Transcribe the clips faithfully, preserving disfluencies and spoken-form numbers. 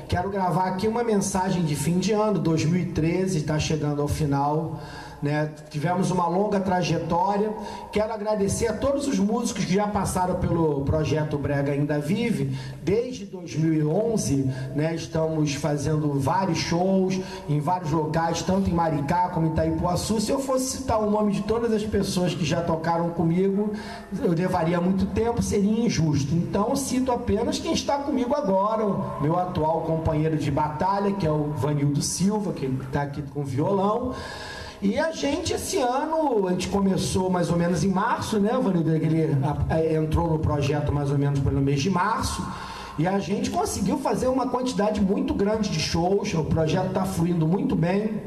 quero gravar aqui uma mensagem de fim de ano, dois mil e treze, está chegando ao final, né? Tivemos uma longa trajetória. Quero agradecer a todos os músicos que já passaram pelo projeto Brega Ainda Vive. Desde dois mil e onze, né, estamos fazendo vários shows em vários locais, tanto em Maricá como em Itaipuaçu. Se eu fosse citar o nome de todas as pessoas que já tocaram comigo, eu levaria muito tempo, seria injusto. Então cito apenas quem está comigo agora, o meu atual companheiro de batalha, que é o Vanildo Silva, que está aqui com violão. E a gente, esse ano, a gente começou mais ou menos em março, né, Vanildo? Ele entrou no projeto mais ou menos pelo mês de março, e a gente conseguiu fazer uma quantidade muito grande de shows. O projeto está fluindo muito bem.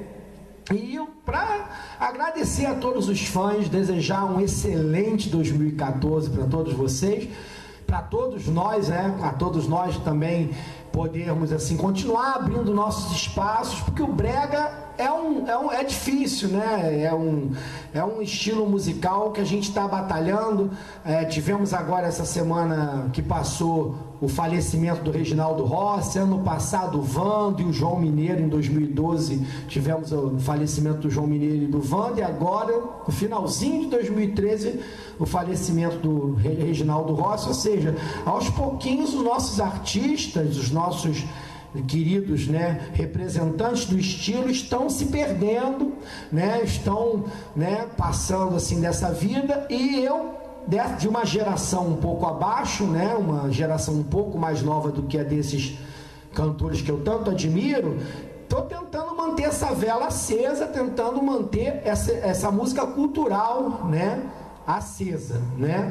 E para agradecer a todos os fãs, desejar um excelente dois mil e quatorze para todos vocês, para todos nós, né, a todos nós também podermos assim continuar abrindo nossos espaços, porque o brega é um, é um é difícil, né? É um é um estilo musical que a gente está batalhando. É, tivemos agora essa semana que passou o falecimento do Reginaldo Rossi, ano passado o Vando e o João Mineiro, em dois mil e doze tivemos o falecimento do João Mineiro e do Vando, e agora, no finalzinho de dois mil e treze, o falecimento do Reginaldo Rossi. Ou seja, aos pouquinhos os nossos artistas, os nossos queridos, né, representantes do estilo estão se perdendo, né, estão, né, passando assim dessa vida. E eu, de uma geração um pouco abaixo, né, uma geração um pouco mais nova do que a desses cantores que eu tanto admiro, estou tentando manter essa vela acesa, tentando manter essa, essa música cultural, né, acesa, né,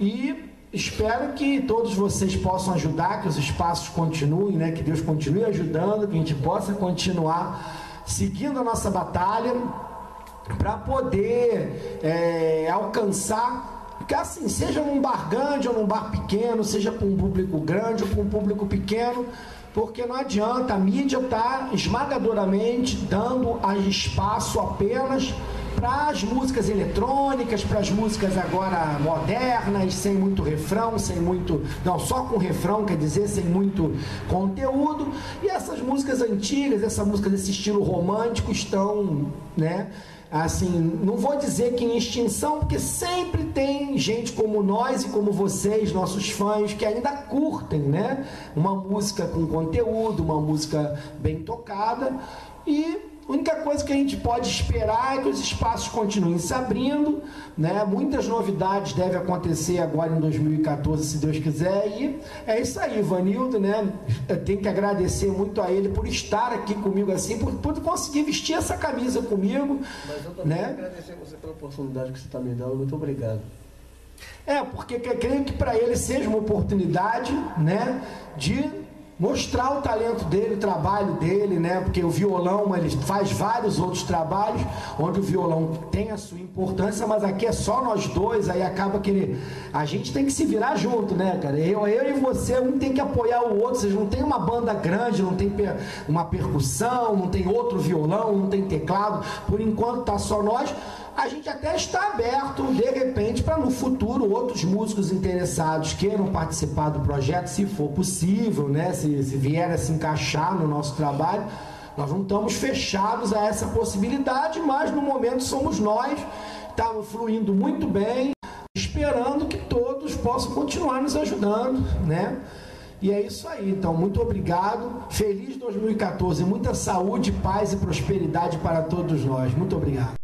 e espero que todos vocês possam ajudar, que os espaços continuem, né, que Deus continue ajudando, que a gente possa continuar seguindo a nossa batalha para poder é, alcançar, que assim, seja num bar grande ou num bar pequeno, seja com um público grande ou com um público pequeno, porque não adianta, a mídia está esmagadoramente dando espaço apenas para as músicas eletrônicas, para as músicas agora modernas, sem muito refrão, sem muito, não, só com refrão, quer dizer, sem muito conteúdo. E essas músicas antigas, essa música desse estilo romântico estão, né, assim, não vou dizer que em extinção, porque sempre tem gente como nós e como vocês, nossos fãs, que ainda curtem, né, uma música com conteúdo, uma música bem tocada. E a única coisa que a gente pode esperar é que os espaços continuem se abrindo, né? Muitas novidades devem acontecer agora em dois mil e quatorze, se Deus quiser. E é isso aí, Vanildo, né? Eu tenho que agradecer muito a ele por estar aqui comigo assim, por, por conseguir vestir essa camisa comigo. Mas eu também né? quero agradecer você pela oportunidade que você está me dando. Muito obrigado. É, porque eu creio que para ele seja uma oportunidade, né, de mostrar o talento dele, o trabalho dele, né? Porque o violão, ele faz vários outros trabalhos onde o violão tem a sua importância, mas aqui é só nós dois, aí acaba que ele, a gente tem que se virar junto, né, cara? Eu, eu e você, um tem que apoiar o outro. Vocês não tem uma banda grande, não tem per, uma percussão, não tem outro violão, não tem teclado. Por enquanto tá só nós. A gente até está aberto, de repente, para no futuro outros músicos interessados queiram participar do projeto, se for possível, né? Se, se vier a se encaixar no nosso trabalho. Nós não estamos fechados a essa possibilidade, mas no momento somos nós, estamos fluindo muito bem, esperando que todos possam continuar nos ajudando, né? E é isso aí, então, muito obrigado, feliz dois mil e quatorze, muita saúde, paz e prosperidade para todos nós, muito obrigado.